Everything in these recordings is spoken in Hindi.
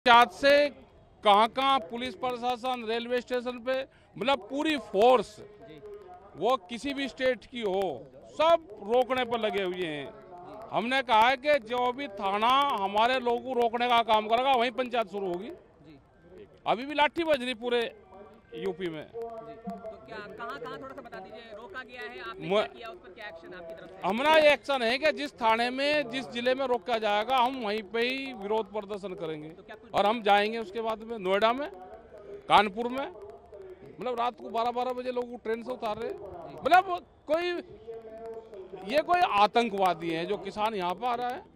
आज से कहाँ पुलिस प्रशासन रेलवे स्टेशन पे मतलब पूरी फोर्स वो किसी भी स्टेट की हो सब रोकने पर लगे हुए हैं। हमने कहा है कि जो भी थाना हमारे लोगों को रोकने का काम करेगा वहीं पंचायत शुरू होगी। अभी भी लाठी बज रही पूरे यूपी में। तो क्या कहाँ थोड़ा सा बता दीजिए, रोका गया है, आपने क्या किया, उस पर क्या एक्शन आपकी तरफ से? हमारा ये एक्शन है कि जिस थाने में जिस जिले में रोका जाएगा हम वहीं पे ही विरोध प्रदर्शन करेंगे। तो और हम जाएंगे उसके बाद में नोएडा में, कानपुर में, मतलब रात को 12-12 बजे लोगों को ट्रेन से उतार रहे। मतलब कोई आतंकवादी है जो किसान यहाँ पर आ रहा है।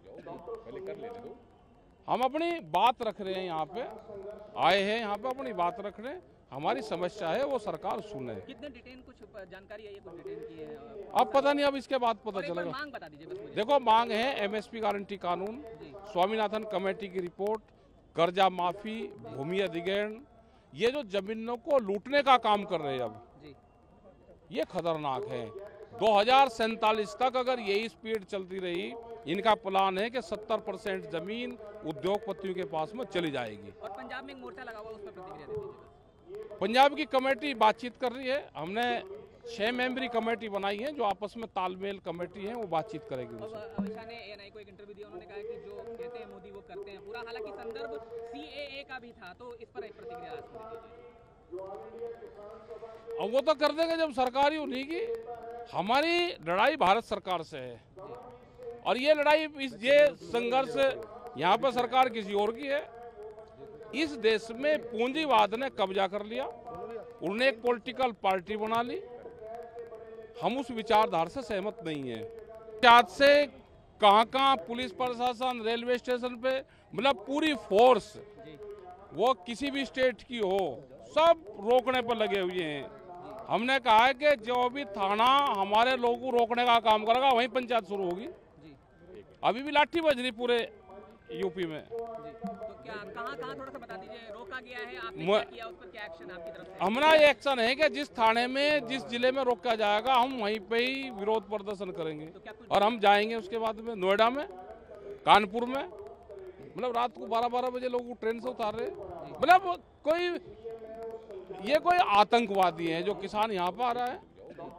हम अपनी बात रख रहे हैं, यहाँ पे आए हैं, यहाँ पे अपनी बात रख रहे हैं। हमारी समस्या है वो सरकार सुने। कितने डिटेन, कुछ जानकारी है, कुछ डिटेन की है? अब पता नहीं, अब इसके बाद पता चलेगा। मांग बता दीजिए बस मुझे। देखो, मांग है एमएसपी गारंटी कानून, स्वामीनाथन कमेटी की रिपोर्ट, कर्जा माफी, भूमि अधिग्रहण। ये जो जमीनों को लूटने का काम कर रहे हैं अब, ये खतरनाक है। 2047 तक अगर यही स्पीड चलती रही, इनका प्लान है कि 70% जमीन उद्योगपतियों के पास में चली जाएगी। और पंजाब में एक मोर्चा लगा हुआ, उस पर प्रतिक्रिया दे दीजिए। पंजाब की कमेटी बातचीत कर रही है। हमने 6 मेंबरी कमेटी बनाई है जो आपस में तालमेल कमेटी है, वो बातचीत करेगी उनसे। अमित शाह ने एएनआई को एक इंटरव्यू दिया, उन्होंने कहा कि जो कहते हैं मोदी वो करते हैं पूरा, हालांकि संदर्भ सीएए का भी था, तो इस पर एक प्रतिक्रिया दीजिए। अब वो तो कर देंगे जब सरकार ही उन्हीं की। हमारी लड़ाई भारत सरकार से है और ये लड़ाई, ये संघर्ष यहाँ पर सरकार किसी और की है। इस देश में पूंजीवाद ने कब्जा कर लिया, उन्होंने एक पॉलिटिकल पार्टी बना ली। हम उस विचारधारा से सहमत नहीं है। आज से कहाँ पुलिस प्रशासन रेलवे स्टेशन पे मतलब पूरी फोर्स वो किसी भी स्टेट की हो सब रोकने पर लगे हुए हैं। हमने कहा है कि जो भी थाना हमारे लोगों को रोकने का काम करेगा वहीं पंचायत शुरू होगी। अभी भी लाठी बज रही पूरे यूपी में। तो क्या कहाँ थोड़ा सा बता दीजिए, रोका गया है, आपने क्या किया, उस पर क्या एक्शन आपकी तरफ से? हमारा ये एक्शन है कि जिस थाने में जिस जिले में रोका जाएगा हम वहीं पे ही विरोध प्रदर्शन करेंगे। और हम जाएंगे उसके बाद में नोएडा में, कानपुर में, मतलब रात को 12-12 बजे लोगों को ट्रेन से उतार रहे। मतलब कोई आतंकवादी है जो किसान यहाँ पर आ रहा है।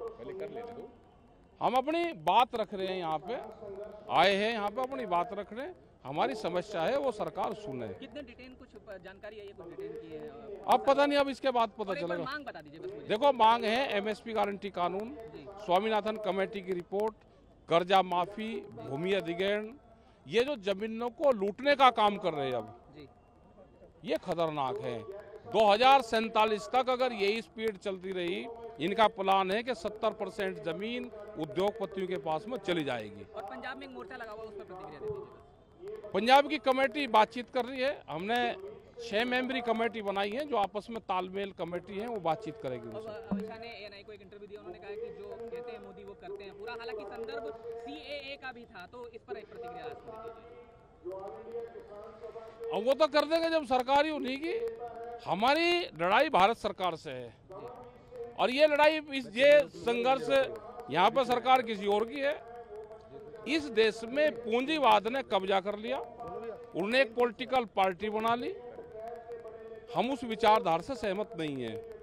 हम अपनी बात रख रहे हैं, यहाँ पे आए हैं, यहाँ पे अपनी बात रख रहे हैं। हमारी समस्या है वो सरकार सुने। कितने डिटेन, कुछ जानकारी है, कुछ डिटेन की है? अब पता नहीं, अब इसके बाद पता चलेगा। मांग बता दीजिए बस मुझे। देखो, मांग है एमएसपी गारंटी कानून, स्वामीनाथन कमेटी की रिपोर्ट, कर्जा माफी, भूमि अधिग्रहण। ये जो जमीनों को लूटने का काम कर रहे हैं अब, ये खतरनाक है। 2047 तक अगर यही स्पीड चलती रही, इनका प्लान है कि 70% जमीन उद्योगपतियों के पास में चली जाएगी। और पंजाब में एक मोर्चा लगा हुआ, उस पर प्रतिक्रिया दे दीजिए। पंजाब की कमेटी बातचीत कर रही है। हमने 6 मेंबरी कमेटी बनाई है जो आपस में तालमेल कमेटी है, वो बातचीत करेगी उनसे। अमित शाह ने एएनआई को एक इंटरव्यू दिया, उन्होंने कहा कि जो कहते हैं मोदी वो करते हैं पूरा, हालांकि संदर्भ सीएए का भी था, तो इस पर एक प्रतिक्रिया दीजिए। अब वो तो कर देंगे जब सरकार ही उन्हीं की। हमारी लड़ाई भारत सरकार से है और ये लड़ाई, ये संघर्ष यहाँ पर सरकार किसी और की है। इस देश में पूंजीवाद ने कब्जा कर लिया, उन्होंने एक पॉलिटिकल पार्टी बना ली। हम उस विचारधारा से सहमत नहीं है।